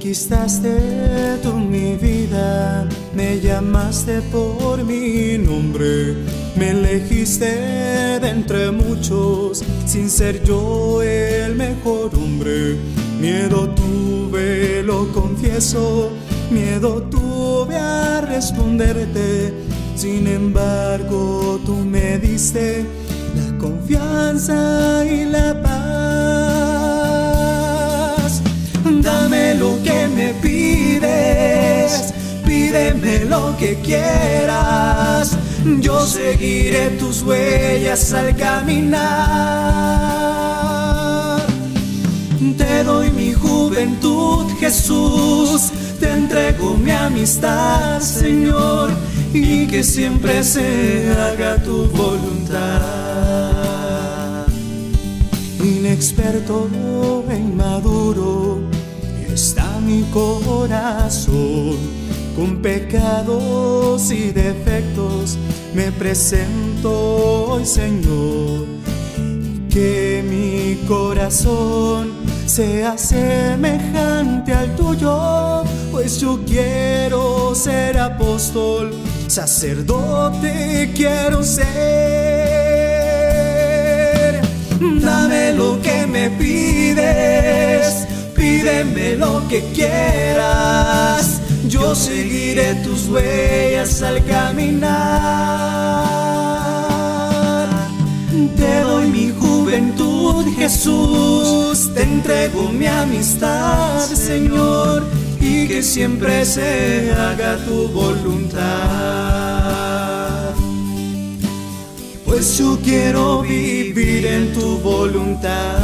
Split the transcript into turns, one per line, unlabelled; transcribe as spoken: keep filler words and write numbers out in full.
Conquistaste tú mi vida, me llamaste por mi nombre, me elegiste de entre muchos, sin ser yo el mejor hombre. Miedo tuve, lo confieso, miedo tuve a responderte, sin embargo tú me diste la confianza y la paz. Dame lo que me pides, pídeme lo que quieras, yo seguiré tus huellas al caminar. Te doy mi juventud, Jesús, te entrego mi amistad, Señor, y que siempre se haga tu voluntad. Inexperto e inmaduro está mi corazón, con pecados y defectos me presento hoy, Señor. Que mi corazón sea semejante al tuyo, pues yo quiero ser apóstol, sacerdote quiero ser. Dame lo que me pides, pídeme lo que quieras, yo seguiré tus huellas al caminar. Te doy mi juventud, Jesús, te entrego mi amistad, Señor, y que siempre se haga tu voluntad. Pues yo quiero vivir en tu voluntad.